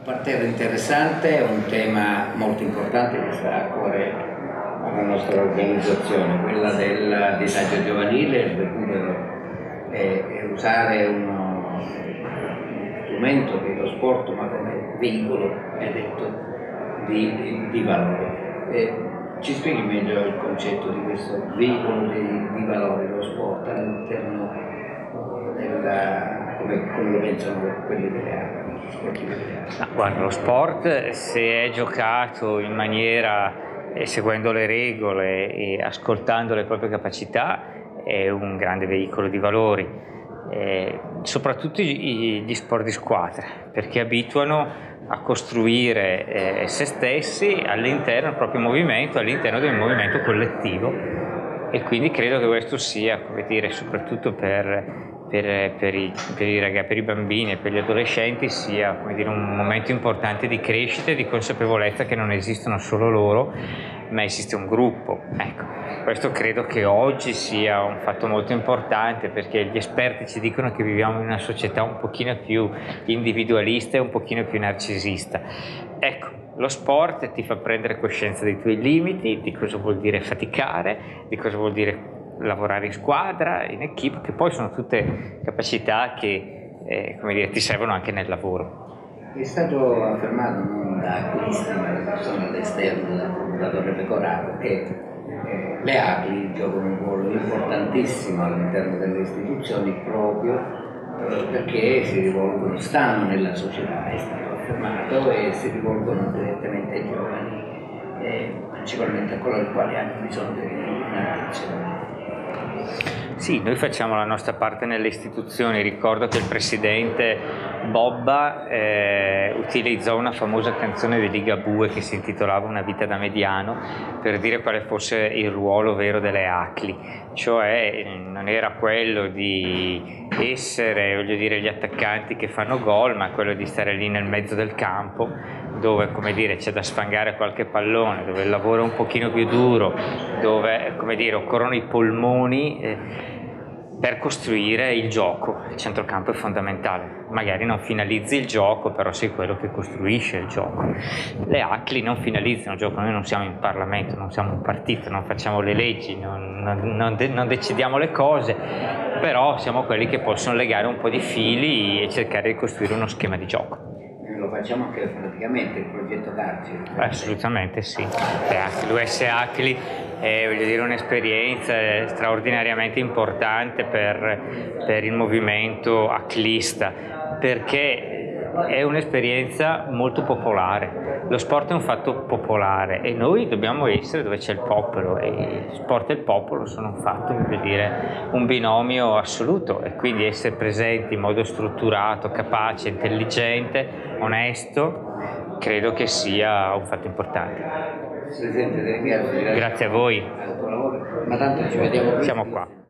parterre interessante, è un tema molto importante che sta a cuore alla nostra organizzazione, quella del disagio giovanile, il recupero e usare uno strumento che è lo sport, ma come veicolo, è detto, di valore. Ci spieghi meglio il concetto di questo veicolo di valore, lo sport all'interno come lo pensano quelli delle arti? Guarda, lo sport, se è giocato in maniera seguendo le regole e ascoltando le proprie capacità, è un grande veicolo di valori, soprattutto gli sport di squadra, perché abituano a costruire se stessi all'interno del proprio movimento, all'interno del movimento collettivo, e quindi credo che questo sia, come dire, soprattutto per i bambini e per gli adolescenti sia, come dire, un momento importante di crescita e di consapevolezza che non esistono solo loro, ma esiste un gruppo. Ecco, questo credo che oggi sia un fatto molto importante, perché gli esperti ci dicono che viviamo in una società un pochino più individualista e un pochino più narcisista. Ecco, lo sport ti fa prendere coscienza dei tuoi limiti, di cosa vuol dire faticare, di cosa vuol dire lavorare in squadra, in equipe, che poi sono tutte capacità che come dire, ti servono anche nel lavoro. È stato affermato non da acquisti, ma da persone all'esterno, dal procuratore Pecoraro, che le ACLI giocano un ruolo importantissimo all'interno delle istituzioni proprio perché stanno nella società, è stato affermato, e si rivolgono direttamente ai giovani, principalmente a coloro i quali hanno bisogno di un'attenzione. Sì, noi facciamo la nostra parte nelle istituzioni. Ricordo che il presidente Bobba utilizzò una famosa canzone di Ligabue che si intitolava Una vita da mediano, per dire quale fosse il ruolo vero delle ACLI, cioè non era quello di essere, voglio dire, gli attaccanti che fanno gol, ma quello di stare lì nel mezzo del campo, dove, come dire, c'è da sfangare qualche pallone, dove il lavoro è un pochino più duro, dove, come dire, occorrono i polmoni per costruire il gioco. Il centrocampo è fondamentale, magari non finalizzi il gioco, però sei quello che costruisce il gioco. Le ACLI non finalizzano il gioco, noi non siamo in Parlamento, non siamo un partito, non facciamo le leggi, non decidiamo le cose, però siamo quelli che possono legare un po' di fili e cercare di costruire uno schema di gioco. Lo facciamo anche praticamente il progetto carcere. Assolutamente sì. L'US ACLI è, voglio dire, un'esperienza straordinariamente importante per il movimento aclista, perché è un'esperienza molto popolare. Lo sport è un fatto popolare e noi dobbiamo essere dove c'è il popolo, e il sport e il popolo sono un fatto, voglio dire, un binomio assoluto, e quindi essere presenti in modo strutturato, capace, intelligente, onesto, credo che sia un fatto importante. Presidente, ringrazio. Grazie a voi. Ma tanto ci vediamo. Siamo qua.